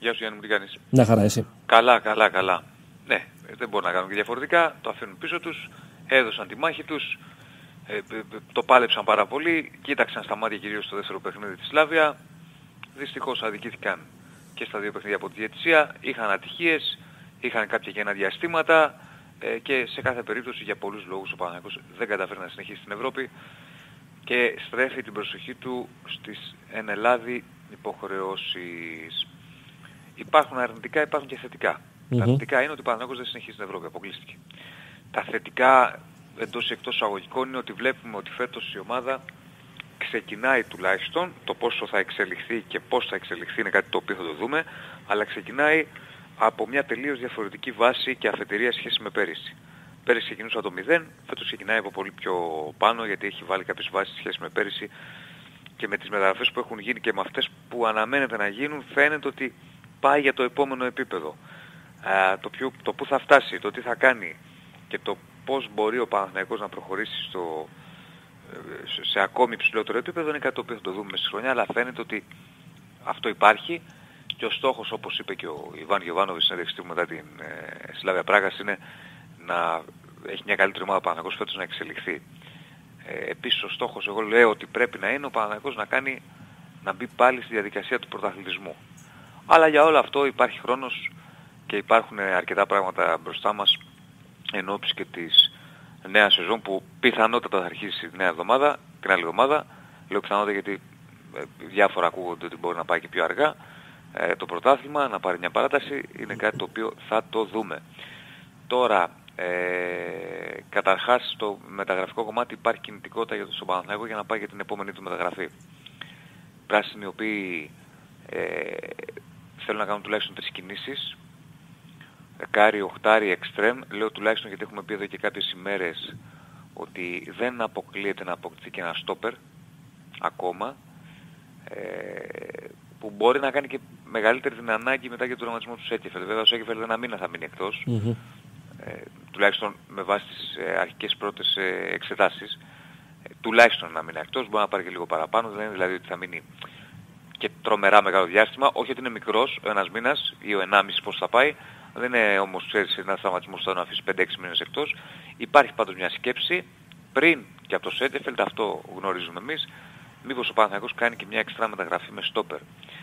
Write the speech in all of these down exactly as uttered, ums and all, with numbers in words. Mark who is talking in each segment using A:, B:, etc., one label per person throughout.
A: Γεια σου Γιάννη, μου τι κάνεις?
B: Να χαρά εσύ.
A: Καλά, καλά, καλά. Ναι, δεν μπορούν να κάνουν και διαφορετικά, το αφήνουν πίσω τους, έδωσαν τη μάχη τους, ε, το πάλεψαν πάρα πολύ, κοίταξαν στα μάτια κυρίως στο δεύτερο παιχνίδι της Σλάβια, δυστυχώς αδικήθηκαν και στα δύο παιχνίδια από τη διαιτησία, είχαν ατυχίες, είχαν κάποια κενά διαστήματα ε, και σε κάθε περίπτωση για πολλούς λόγους ο Παναθηναϊκός δεν καταφέρει να συνεχίσει στην Ευρώπη και στρέφει την προσοχή του στις εν Ελλάδη υποχρεώσεις. Υπάρχουν αρνητικά, υπάρχουν και θετικά. Mm-hmm. Τα αρνητικά είναι ότι ο Παναθηναϊκός δεν συνεχίζει στην Ευρώπη, αποκλείστηκε. Τα θετικά εντός ή εκτός αγωγικών είναι ότι βλέπουμε ότι φέτος η ομάδα ξεκινάει τουλάχιστον, το πόσο θα εξελιχθεί και πώς θα εξελιχθεί είναι κάτι το οποίο θα το δούμε, αλλά ξεκινάει από μια τελείως διαφορετική βάση και αφετηρία σχέση με πέρυσι. Πέρυσι ξεκινούσε από το μηδέν, φέτος ξεκινάει από πολύ πιο πάνω γιατί έχει βάλει κάποιες βάσεις σχέση με πέρυσι και με τις μεταγραφές που έχουν γίνει και με αυτές που αναμένεται να γίνουν φαίνεται ότι πάει για το επόμενο επίπεδο. Α, το, ποιο, το που θα φτάσει, το τι θα κάνει και το πώς μπορεί ο Παναθηναϊκός να προχωρήσει στο, σε ακόμη ψηλότερο επίπεδο είναι κάτι το οποίο θα το δούμε μέσα στη χρονιά, αλλά φαίνεται ότι αυτό υπάρχει και ο στόχος, όπως είπε και ο Ιβάν Γιοβάνοβιτς στην συνέντευξη του μετά την ε, Σλάβια Πράγας, είναι να έχει μια καλύτερη ομάδα ο Παναθηναϊκός φέτος να εξελιχθεί. Ε, επίσης ο στόχος, εγώ λέω ότι πρέπει να είναι ο Παναθηναϊκός να κάνει, να μπει πάλι στη διαδικασία του πρωταθλητισμού. Αλλά για όλο αυτό υπάρχει χρόνος και υπάρχουν αρκετά πράγματα μπροστά μας εν ώψη και της νέας σεζόν που πιθανότατα θα αρχίσει τη νέα εβδομάδα, την άλλη εβδομάδα. Λέω πιθανότατα γιατί ε, διάφορα ακούγονται ότι μπορεί να πάει και πιο αργά. Ε, το πρωτάθλημα, να πάρει μια παράταση, είναι κάτι το οποίο θα το δούμε. Τώρα, ε, καταρχάς στο μεταγραφικό κομμάτι υπάρχει κινητικότητα για τον Παναθηναϊκό για να πάει για την επόμενη του μεταγραφή. Πράσινοι οι οποίοι ε, θέλουν να κάνουν τουλάχιστον τρεις κινήσεις. Δεκάρι, οχτάρι, εξτρέμ. Λέω τουλάχιστον γιατί έχουμε πει εδώ και κάποιες ημέρες ότι δεν αποκλείεται να αποκτηθεί και ένα στόπερ ακόμα, ε, που μπορεί να κάνει και μεγαλύτερη την ανάγκη μετά για τον τραυματισμό του Σέκεφελ. Βέβαια ο Σέκεφελ ένα μήνα θα μείνει εκτός, mm-hmm. ε, τουλάχιστον με βάση τις ε, αρχικές πρώτες ε, εξετάσεις. Ε, τουλάχιστον ένα μήνα εκτός, μπορεί να πάρει και λίγο παραπάνω, δεν είναι δηλαδή ότι θα μείνει και τρομερά μεγάλο διάστημα. Όχι ότι είναι μικρός, ο ένας μήνας ή ο ενάμιση πώς θα πάει. Δεν είναι όμως, ξέρεις, ένας τραυματισμός που θα τον αφήσει πέντε έξι μήνες εκτός. Υπάρχει πάντως μια σκέψη πριν και από το Σέντεφελντ, αυτό γνωρίζουμε εμείς, μήπως ο Παναθηναϊκός κάνει και μια εξτρά μεταγραφή με στόπερ.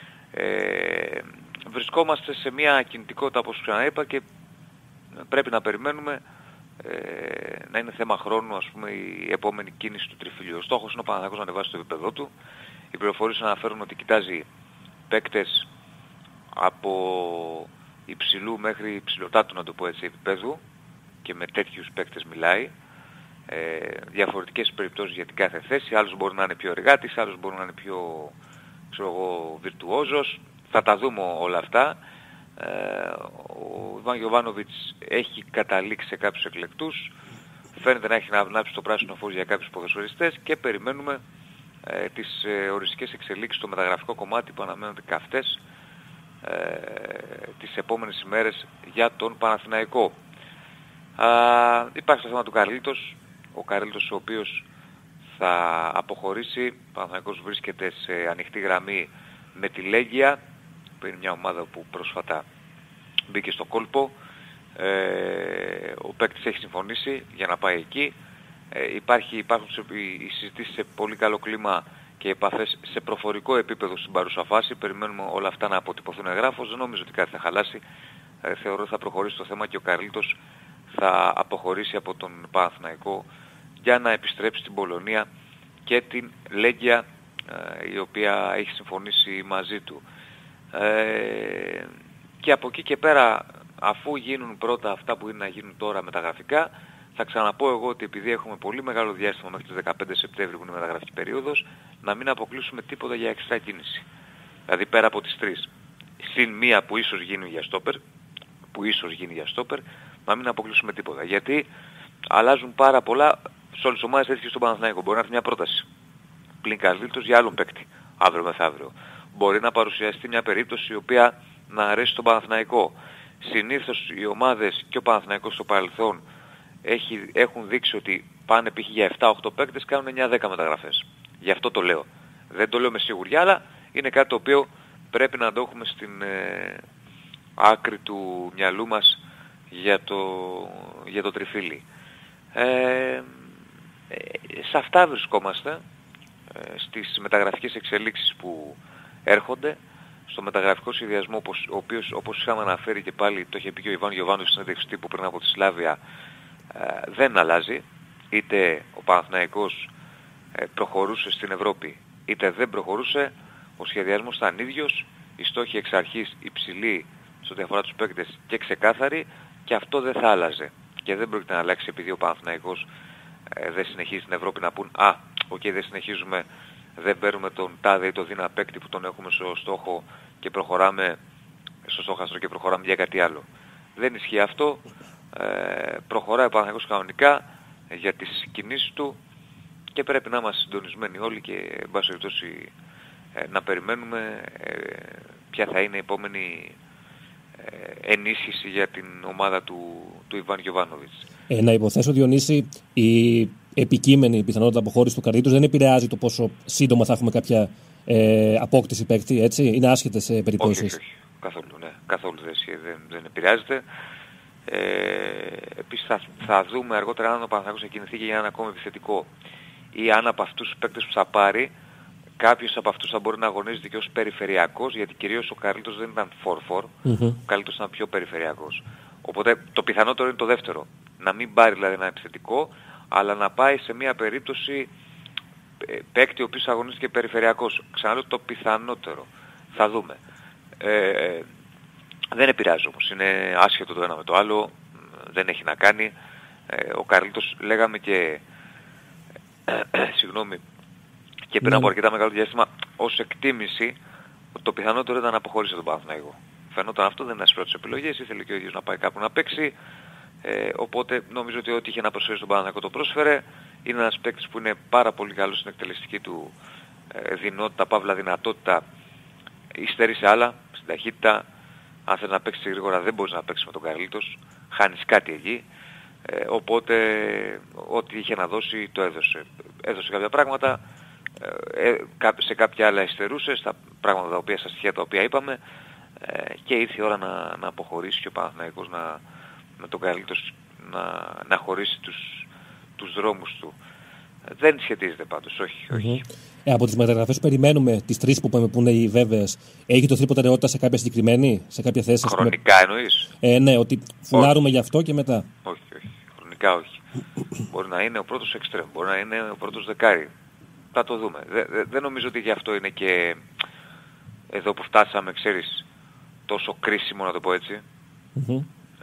A: Ε, βρισκόμαστε σε μια κινητικότητα όπως ξαναείπα και πρέπει να περιμένουμε ε, να είναι θέμα χρόνου, ας πούμε, η επόμενη κίνηση του τριφυλιού. Ο στόχος είναι ο Παναθηναϊκός να ανεβάσει το επίπεδό του. Οι πληροφορίες αναφέρουν ότι κοιτάζει παίκτες από υψηλού μέχρι υψηλωτάτου, να το πω έτσι, επίπεδου και με τέτοιους παίκτες μιλάει. Ε, διαφορετικές περιπτώσεις για την κάθε θέση. Άλλος μπορεί να είναι πιο εργάτης, άλλος μπορεί να είναι πιο, ξέρω εγώ, βιρτουόζος. Θα τα δούμε όλα αυτά. Ε, ο Ιβάν Γιοβάνοβιτς έχει καταλήξει σε κάποιους εκλεκτούς. Φαίνεται να έχει να ανάψει το πράσινο φως για κάποιους ποδοσφαιριστές και περιμένουμε ε, τις ε, οριστικές εξελίξεις στο μεταγραφικό κομμάτι που αναμένονται καυτές ε, τις επόμενες ημέρες για τον Παναθηναϊκό. Α, υπάρχει το θέμα του Καρλίτος. Ο Καρλίτος ο οποίος θα αποχωρήσει. Ο Παναθηναϊκός βρίσκεται σε ανοιχτή γραμμή με τη Λέγκια, που είναι μια ομάδα που πρόσφατα μπήκε στο κόλπο. Ε, ο παίκτης έχει συμφωνήσει για να πάει εκεί. Ε, υπάρχει, υπάρχουν οι συζητήσεις σε πολύ καλό κλίμα και επαφές σε προφορικό επίπεδο στην παρούσα φάση. Περιμένουμε όλα αυτά να αποτυπωθούν εγγράφως. Δεν νομίζω ότι κάτι θα χαλάσει. Ε, θεωρώ ότι θα προχωρήσει το θέμα και ο Καρλίτος θα αποχωρήσει από τον Παναθηναϊκό για να επιστρέψει στην Πολωνία και την Λέγκια, ε, η οποία έχει συμφωνήσει μαζί του. Ε, και από εκεί και πέρα, αφού γίνουν πρώτα αυτά που είναι να γίνουν τώρα μεταγραφικά, θα ξαναπώ εγώ ότι επειδή έχουμε πολύ μεγάλο διάστημα μέχρι το δεκαπέντε Σεπτέμβρη που είναι η μεταγραφική περίοδος, να μην αποκλείσουμε τίποτα για εξτρά κίνηση. Δηλαδή πέρα από τις τρεις. Συν μία που ίσως γίνει για στόπερ, που ίσως γίνει για στόπερ, να μην αποκλείσουμε τίποτα. Γιατί αλλάζουν πάρα πολλά σε όλες τις ομάδες, έτσι και στον Παναθηναϊκό. Μπορεί να έρθει μια πρόταση πλην Καρλίτος για άλλον παίκτη αύριο μεθαύριο. Μπορεί να παρουσιαστεί μια περίπτωση η οποία να αρέσει στον Παναθηναϊκό. Συνήθως οι ομάδες και ο Παναθηναϊκός στο παρελθόν έχει, έχουν δείξει ότι πάνε π.χ. για επτά οκτώ παίκτες, κάνουν εννιά δέκα μεταγραφές. Γι' αυτό το λέω. Δεν το λέω με σιγουριά, αλλά είναι κάτι το οποίο πρέπει να το έχουμε στην, ε, άκρη του μυαλού μας για το, για το τριφύλι. Ε, σε αυτά βρισκόμαστε, στις μεταγραφικές εξελίξεις που έρχονται, στο μεταγραφικό σχεδιασμό, όπως, ο οποίος, όπως είχαμε αναφέρει και πάλι, το είχε πει και ο Ιβάν Γιοβάνοβιτς στην συνέντευξη τύπου πριν από τη Σλάβια, ε, δεν αλλάζει. Είτε ο Παναθηναϊκός ε, προχωρούσε στην Ευρώπη, είτε δεν προχωρούσε, ο σχεδιασμός ήταν ίδιος, οι στόχοι εξ αρχής υψηλοί σε ό,τι αφορά τους παίκτες και ξεκάθαροι, και αυτό δεν θα άλλαζε. Και δεν πρόκειται να αλλάξει επειδή ο Παναθηναϊκός ε, δεν συνεχίζει στην Ευρώπη να πούν «Α, οκ, okay, δεν συνεχίζουμε, δεν παίρνουμε τον τάδε ή τον δίνα παίκτη που τον έχουμε στο στόχο και προχωράμε στο στόχαστρο και προχωράμε για κάτι άλλο». Δεν ισχύει αυτό. Ε, προχωράει ο Παναθηναϊκός κανονικά για τις κινήσεις του και πρέπει να είμαστε συντονισμένοι όλοι και εν πάση περιπτώσει ε, να περιμένουμε ε, ποια θα είναι η επόμενη ε, ενίσχυση για την ομάδα του, του Ιβάν Γιοβάνοβιτς. Ε,
B: να υποθέσω, Διονύση, η επικείμενη πιθανότητα αποχώρηση του Καρλίτος δεν επηρεάζει το πόσο σύντομα θα έχουμε κάποια ε, απόκτηση παίκτη, έτσι? Είναι άσχετες ε, περιπτώσεις.
A: Όχι, όχι, καθόλου, ναι, καθόλου δεν, δεν, δεν επηρεάζεται. Ε, επίσης θα, θα δούμε αργότερα αν ο Παναθηναϊκός θα κινηθεί και για έναν ακόμα επιθετικό, ή αν από αυτούς τους παίκτες που θα πάρει κάποιος από αυτούς θα μπορεί να αγωνίζεται και ως περιφερειακός, γιατί κυρίως ο Καρλίτος δεν ήταν φορ φορ, mm-hmm. ο Καρλίτος ήταν πιο περιφερειακός. Οπότε το πιθανότερο είναι το δεύτερο, να μην πάρει δηλαδή ένα επιθετικό, αλλά να πάει σε μια περίπτωση παίκτη ο οποίος αγωνίζεται και περιφερειακός. Ξαναλέω το πιθανότερο. Θα δούμε. Ε, δεν επηρεάζει όμως. Είναι άσχετο το ένα με το άλλο. Δεν έχει να κάνει. Ε, ο Καρλίτος λέγαμε και συγγνώμη και πριν από αρκετά μεγάλο διάστημα ως εκτίμηση ότι το πιθανότερο ήταν να αποχωρήσει τον Παναθηναϊκό. Φαινόταν αυτό, δεν ήταν στις πρώτες επιλογές, ήθελε και ο ίδιος να πάει κάπου να παίξει. Ε, οπότε νομίζω ότι ό,τι είχε να προσφέρει στον Παναθηναϊκό το πρόσφερε. Είναι ένας παίκτης που είναι πάρα πολύ καλός στην εκτελεστική του ε, δυνότητα, παύλα δυνατότητα. Υστερεί σε άλλα, στην ταχύτητα. Αν θέλει να παίξει γρήγορα δεν μπορείς να παίξεις με τον Καρλίτος. Χάνεις κάτι εκεί. Ε, οπότε ό,τι είχε να δώσει το έδωσε. Έδωσε κάποια πράγματα. Ε, σε κάποια άλλα υστερούσε, στα πράγματα τα οποία, στα στοιχεία τα οποία είπαμε. Ε, και ήρθε η ώρα να, να αποχωρήσει και ο Παναθηναϊκός να, με τον Καρλίτος να, να χωρίσει τους, τους δρόμους του. Δεν σχετίζεται πάντως, όχι. όχι.
B: Mm-hmm. Ε, από τις μεταγραφές που περιμένουμε, τις τρεις που είπαμε που είναι οι βέβαιες, έχει δοθεί προτεραιότητα σε κάποια συγκεκριμένη, σε κάποια θέση?
A: Χρονικά πούμε... εννοείς?
B: Ε, ναι, ότι φουλάρουμε γι' αυτό και μετά.
A: Όχι, όχι. Χρονικά όχι. Μπορεί να είναι ο πρώτος εξτρέμ, μπορεί να είναι ο πρώτος δεκάρι. Θα το δούμε. Δεν δε, δε νομίζω ότι γι' αυτό είναι και εδώ που φτάσαμε, ξέρεις, τόσο κρίσιμο να το πω έτσι. Mm-hmm.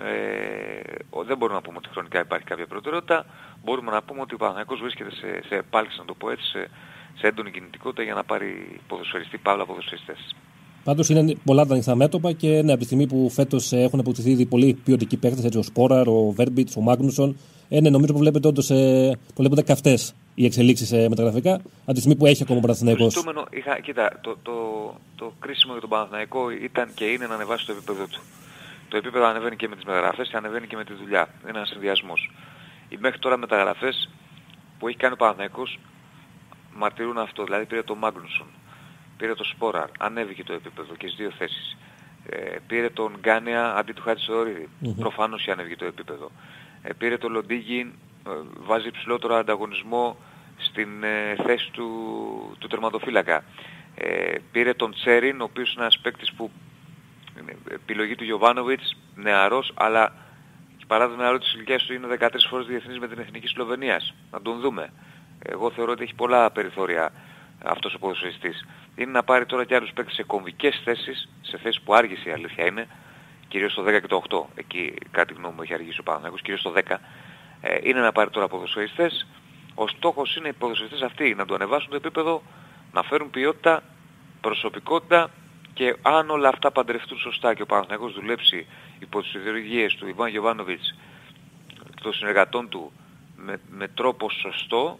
A: Ε, δεν μπορούμε να πούμε ότι χρονικά υπάρχει κάποια προτεραιότητα. Μπορούμε να πούμε ότι ο Παναθηναϊκός βρίσκεται σε, σε επάλξη, να το πω έτσι, σε, σε έντονη κινητικότητα για να πάρει ποδοσφαιριστή, παύλα ποδοσφαιριστές.
B: Πάντως είναι πολλά τα ανοιχτά μέτωπα και ναι, από τη στιγμή που φέτος έχουν αποκτηθεί ήδη πολλοί ποιοτικοί παίκτες, έτσι, ο Σπόραρ, ο Βέρμπιτς, ο Μάγνουσον, ε, ναι, νομίζω που βλέπετε όντως ε, βλέπετε καυτές οι εξελίξεις ε, μεταγραφικά, από τη στιγμή που έχει ακόμα ο Παναθηναϊκός.
A: Το, είχα, κοίτα, το, το, το κρίσιμο για τον Παναθηναϊκό ήταν και είναι να ανεβάσει το επίπεδο του. Το επίπεδο ανεβαίνει και με τις μεταγραφές και ανεβαίνει και με τη δουλειά. Είναι ένας συνδυασμός. Οι μέχρι τώρα μεταγραφές που έχει κάνει ο Παναθηναϊκός μαρτυρούν αυτό. Δηλαδή πήρε τον Μάγνουσον, πήρε τον Σπόραρ, ανέβηκε το επίπεδο και στις δύο θέσεις. Ε, πήρε τον Γκάνια αντί του Χατζησορίδη. Mm-hmm. Προφανώς και ανέβηκε το επίπεδο. Ε, πήρε τον Λοντίγκιν, ε, βάζει υψηλότερο ανταγωνισμό στην ε, θέση του, του τερματοφύλακα. Ε, πήρε τον Τσέριν, ο οποίος είναι ένας παίκτης που είναι επιλογή του Γιοβάνοβιτς, νεαρός, αλλά παρά το νεαρό της ηλικίας του είναι δεκατρείς φορές διεθνής με την Εθνική Σλοβενίας. Να τον δούμε. Εγώ θεωρώ ότι έχει πολλά περιθώρια αυτός ο ποδοσφαιριστής. Είναι να πάρει τώρα και άλλους παίκτες σε κομβικές θέσεις, σε θέσεις που άργησε η αλήθεια είναι, κυρίως στο δέκα και το οκτώ. Εκεί κάτι γνώμη μου έχει αργήσει ο Παναθηναϊκός, κυρίως στο δέκα. Ε, είναι να πάρει τώρα ποδοσφαιριστές. Ο στόχος είναι οι ποδοσφαιριστές αυτοί να του ανεβάσουν το επίπεδο, να φέρουν ποιότητα, προσωπικότητα. Και αν όλα αυτά παντρευτούν σωστά και ο Παναθηναϊκός δουλέψει υπό τις ιδεολογίες του Ιβάν Γιοβάνοβιτς και των συνεργατών του με, με τρόπο σωστό,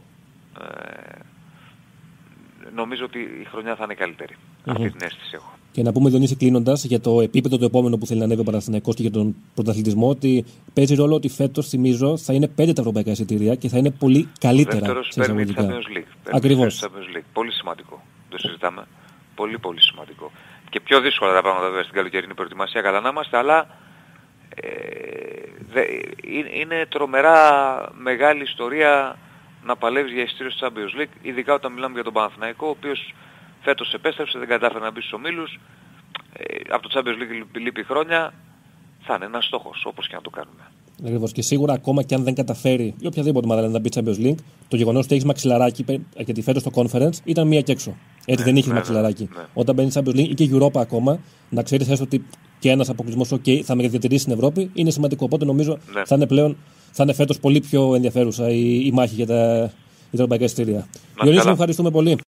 A: ε, νομίζω ότι η χρονιά θα είναι καλύτερη. Mm-hmm. Αυτή την αίσθηση έχω.
B: Και να πούμε, Διονύση, κλείνοντας, για το επίπεδο το επόμενο που θέλει να ανέβει ο Παναθηναϊκός και για τον πρωταθλητισμό, ότι παίζει ρόλο ότι φέτος, θυμίζω, θα είναι πέντε τα ευρωπαϊκά εισιτήρια και θα είναι πολύ καλύτερα.
A: Δεύτερος παίρνει τη Champions League.
B: Ακριβώς.
A: Πολύ σημαντικό. Το συζητάμε. Πολύ πολύ σημαντικό. και πιο δύσκολα τα πράγματα βέβαια στην καλοκαιρινή προετοιμασία, καλά να είμαστε, αλλά ε, δε, είναι τρομερά μεγάλη ιστορία να παλεύεις για εισιτήριο στο Champions League, ειδικά όταν μιλάμε για τον Παναθηναϊκό, ο οποίος φέτος επέστρεψε, δεν κατάφερε να μπει στους ομίλους, ε, από το Champions League λείπει χρόνια, θα είναι ένας στόχος, όπως και να το κάνουμε.
B: Ακριβώς. Και σίγουρα ακόμα και αν δεν καταφέρει ή οποιαδήποτε ομάδα να μπει Champions League, το γεγονός ότι έχεις μαξιλαράκι, γιατί φέτος στο Conference ήταν μία και έξω. Έτσι
A: ναι,
B: δεν είχες
A: ναι,
B: μαξιλαράκι.
A: Ναι.
B: Όταν μπαίνεις Champions League ή και Europa ακόμα, να ξέρεις έστω ότι και ένας αποκλεισμός okay, θα με διατηρήσει στην Ευρώπη, είναι σημαντικό. Οπότε νομίζω ναι. θα είναι πλέον, θα είναι φέτος πολύ πιο ενδιαφέρουσα η, η μάχη για τα, για τα ευρωπαϊκά εισιτήρια. Διονύση, ευχαριστούμε πολύ.